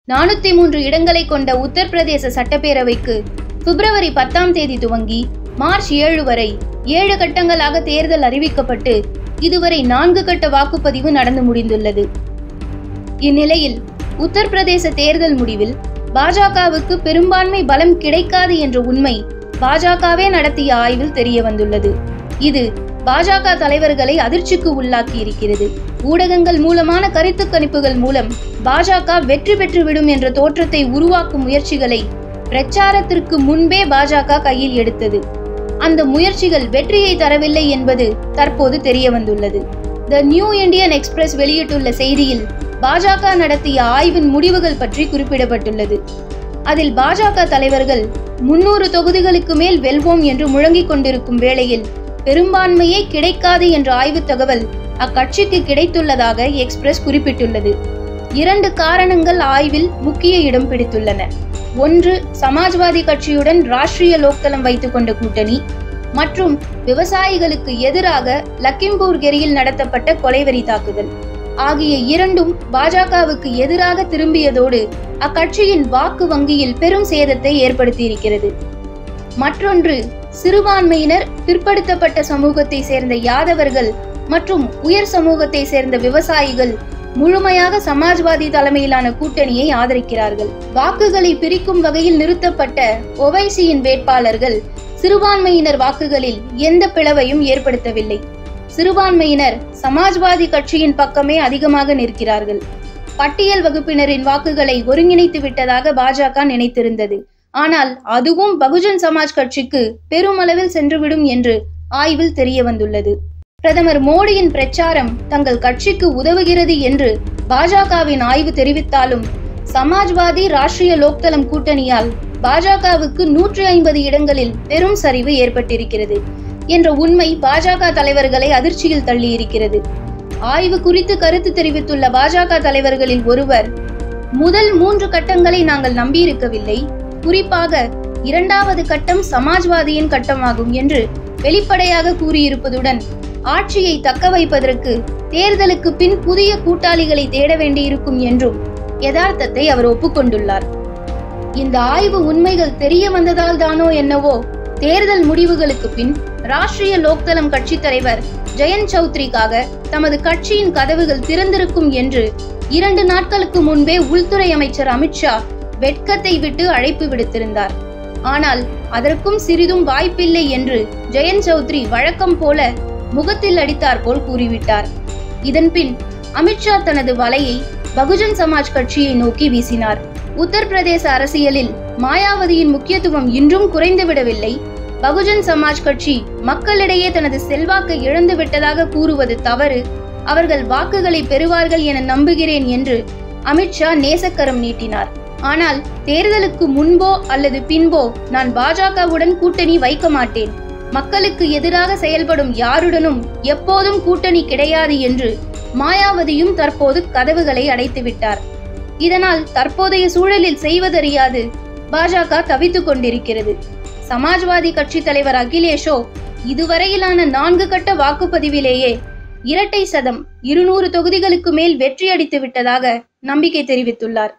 403 இடங்களை கொண்ட உத்தரப்பிரதேச சட்டப்பேரவைக்கு பிப்ரவரி 10ஆம் தேதி துவங்கி மார்ச் 7 வரை 7 கட்டங்களாக தேர்தல் அறிவிக்கப்பட்டு இதுவரை 4 கட்ட வாக்குப்பதிவு நடந்து முடிந்துள்ளது. இந்நிலையில் உத்தரப்பிரதேச தேர்தல் முடிவில் பாஜகவுக்கு பெரும்பான்மை பலம் கிடைக்காது என்ற உண்மை பாஜகவே நடத்திய ஆய்வில் தெரிய வந்துள்ளது. இது பாஜக தலைவர்களை அதிர்ச்சிக்கு உள்ளாக்கி இருக்கிறது. ஊடகங்கள் மூலமான கருத்து கணிப்புகள் மூலம் பாஜக வெற்றி பெற்றுவிடும் என்ற தோற்றத்தை உருவாக்கும் முயற்சிகளை பிரச்சாரத்திற்கு முன்பே பாஜக கையில் எடுத்தது. அந்த முயற்சிகள் வெற்றியை தரவில்லை என்பது தற்போது தெரிய வந்துள்ளது. தி நியூ இந்தியன் எக்ஸ்பிரஸ் வெளியிட்டுள்ள செய்தியில் பாஜக நடத்திய ஆய்வின் முடிவுகள் பற்றி குறிப்பிடப்பட்டுள்ளது. அதில் பாஜக தலைவர்கள் 300 தொகுதிகளுக்கு மேல் வெல்வோம் என்று முழங்கிக் கொண்டிருக்கும் வேளையில் பெரும்பான்மையே கிடைக்காது என்ற ஆய்வு தகவல் அக்கட்சிக்கு கிடைத்துள்ளதாக எக்ஸ்பிரஸ் குறிப்பிட்டுள்ளது. 2 காரணங்கள் ஆய்வில் முக்கிய இடம் பிடித்துள்ளன. ஒன்று, சமாஜ்வாதி கட்சியுடன் ராஷ்டிரிய லோக்தளம் வைத்துக் கொண்ட கூட்டணி மற்றும் விவசாயிகளுக்கு எதிராக லக்கிம்பூர் கெரியில் நடத்தப்பட்ட கொலைவெறி தாக்குதல் ஆகிய இரண்டும் பாஜகவுக்கு எதிராக திரும்பியதோடு அக்கட்சியின் வாக்கு வங்கியில் பெரும் சேதத்தை ஏற்படுத்தியிருக்கிறது. மற்றொன்று, சிறுபான்மையினர், பிற்படுத்தப்பட்ட சமூகத்தை சேர்ந்த யாதவர்கள் மற்றும் உயர் சமூகத்தை சேர்ந்த விவசாயிகள் முழுமையாக சமாஜ்வாதி தலைமையிலான கூட்டணியை ஆதரிக்கிறார்கள். வாக்குகளை பிரிக்கும் வகையில் நிறுத்தப்பட்ட ஒவைசியின் வேட்பாளர்கள் சிறுபான்மையினர் வாக்குகளில் எந்த பிளவையும் ஏற்படுத்தவில்லை. சிறுபான்மையினர் சமாஜ்வாதி கட்சியின் பக்கமே அதிகமாக நிற்கிறார்கள். பட்டியல் வகுப்பினரின் வாக்குகளை ஒருங்கிணைத்து விட்டதாக பாஜக நினைத்திருந்தது. ஆனால் அதுவும் பகுஜன் சமாஜ் கட்சிக்கு பெருமளவில் சென்றுவிடும் என்று ஆய்வில் தெரிய வந்துள்ளது. பிரதமர் மோடியின் பிரச்சாரம் தங்கள் கட்சிக்கு உதவுகிறது என்று பாஜகவின் ஆய்வு தெரிவித்தாலும் சமாஜ்வாதி ராஷ்டிரிய லோக்தளம் கூட்டணியால் பாஜகவுக்கு 150 இடங்களில் பெரும் சரிவு ஏற்பட்டிருக்கிறது என்ற உண்மை பாஜக தலைவர்களை அதிர்ச்சியில் தள்ளியிருக்கிறது. ஆய்வு குறித்து கருத்து தெரிவித்துள்ள பாஜக தலைவர்களில் ஒருவர், முதல் 3 கட்டங்களை நாங்கள் நம்பியிருக்கவில்லை, குறிப்பாக 2வது கட்டம் சமாஜ்வாதியின் கட்டமாகும் என்று வெளிப்படையாக கூறியிருப்பதுடன் ஆட்சியை தக்க வைப்பதற்கு தேர்தலுக்கு பின் புதிய கூட்டாளிகளை தேட வேண்டியிருக்கும் என்றும் யதார்த்தத்தை அவர் ஒப்புக்கொண்டுள்ளார். இந்த ஆய்வு உண்மைகள் தெரிய வந்ததால் தானோ என்னவோ, தேர்தல் முடிவுகளுக்கு பின் ராஷ்டிரிய லோக்தளம் கட்சி தலைவர் ஜெயந்த் சௌத்ரிக்காக தமது கட்சியின் கதவுகள் திறந்திருக்கும் என்று 2 நாட்களுக்கு முன்பே உள்துறை அமைச்சர் அமித்ஷா வெட்கத்தை விட்டு அழைப்பு விடுத்திருந்தார். ஆனால் அதற்கும் சிறிதும் வாய்ப்பில்லை என்று ஜெயந்த் சௌத்ரி வழக்கம் போல முகத்தில் அடித்தார் போல் கூறிவிட்டார். இதன்பின் அமித்ஷா தனது வலையை பகுஜன் சமாஜ் கட்சியை நோக்கி வீசினார். உத்தரப்பிரதேச அரசியலில் மாயாவதியின் முக்கியத்துவம் இன்றும் குறைந்துவிடவில்லை. பகுஜன் சமாஜ் கட்சி மக்களிடையே தனது செல்வாக்கை இழந்து விட்டதாக கூறுவது தவறு, அவர்கள் வாக்குகளை பெறுவார்கள் என நம்புகிறேன் என்று அமித்ஷா நேசக்கரம் நீட்டினார். ஆனால் தேர்தலுக்கு முன்போ அல்லது பின்போ நான் பாஜகவுடன் கூட்டணி வைக்க மாட்டேன், மக்களுக்கு எதிராக செயல்படும் யாருடனும் எப்போதும் கூட்டணி கிடையாது என்று மாயாவதியும் தற்போது கதவுகளை அடைத்துவிட்டார். இதனால் தற்போதைய சூழலில் செய்வதறியாது பாஜக தவித்துக் கொண்டிருக்கிறது. சமாஜ்வாதி கட்சி தலைவர் அகிலேஷோ இதுவரையிலான 4 கட்ட வாக்குப்பதிவிலேயே இரட்டை சதம் 200 தொகுதிகளுக்கு மேல் வெற்றியடித்து விட்டதாக நம்பிக்கை தெரிவித்துள்ளார்.